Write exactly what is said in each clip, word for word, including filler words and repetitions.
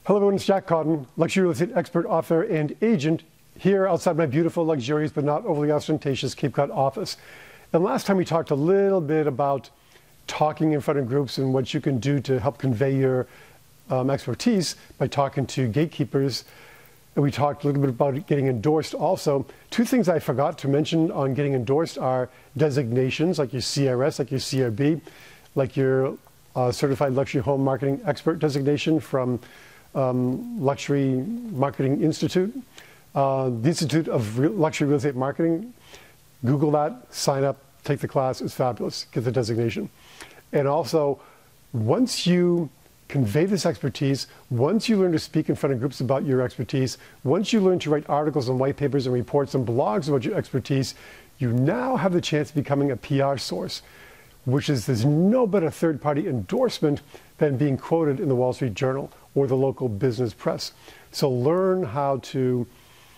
Hello everyone, it's Jack Cotton, luxury real estate expert, author, and agent here outside my beautiful, luxurious, but not overly ostentatious Cape Cod office. And last time we talked a little bit about talking in front of groups and what you can do to help convey your um, expertise by talking to gatekeepers. And we talked a little bit about getting endorsed also. Two things I forgot to mention on getting endorsed are designations like your C R S, like your C R B, like your uh, Certified Luxury Home Marketing Expert designation from Um, Luxury Marketing Institute, uh, the Institute of Re Luxury Real Estate Marketing. Google that, sign up, take the class. It's fabulous. Get the designation. And also, once you convey this expertise, once you learn to speak in front of groups about your expertise, once you learn to write articles and white papers and reports and blogs about your expertise, you now have the chance of becoming a P R source, which is there's no better third-party endorsement than being quoted in the Wall Street Journal or the local business press. So learn how to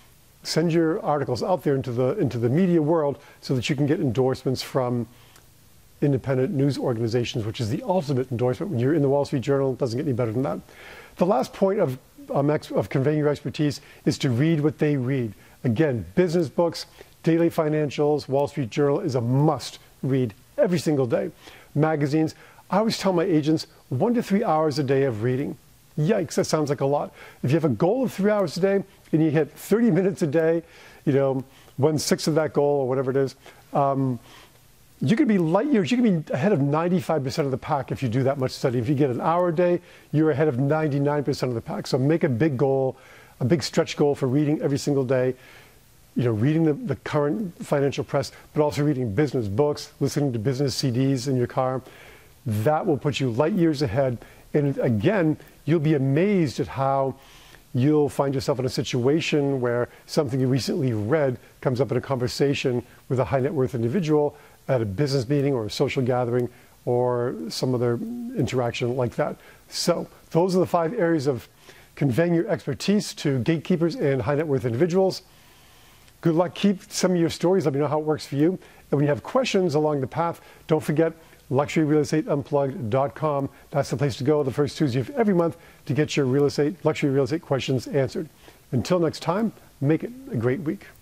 send your articles out there into the into the media world so that you can get endorsements from independent news organizations, which is the ultimate endorsement. When you're in the Wall Street Journal, it doesn't get any better than that. The last point of, um, ex of conveying your expertise is to read what they read. Again, business books, daily financials, Wall Street Journal is a must read every single day. Magazines. I always tell my agents one to three hours a day of reading. Yikes, that sounds like a lot. If you have a goal of three hours a day and you hit thirty minutes a day, you know, one sixth of that goal or whatever it is, um, you could be light years, you can be ahead of ninety-five percent of the pack if you do that much study. If you get an hour a day, you're ahead of ninety-nine percent of the pack. So make a big goal, a big stretch goal for reading every single day. You know, reading the, the current financial press, but also reading business books, listening to business C Ds in your car. That will put you light years ahead. And again, you'll be amazed at how you'll find yourself in a situation where something you recently read comes up in a conversation with a high net worth individual at a business meeting or a social gathering or some other interaction like that. So those are the five areas of conveying your expertise to gatekeepers and high net worth individuals. Good luck. Keep some of your stories. Let me know how it works for you. And when you have questions along the path, don't forget luxury real estate unplugged dot com. That's the place to go the first Tuesday of every month to get your real estate, luxury real estate questions answered. Until next time, make it a great week.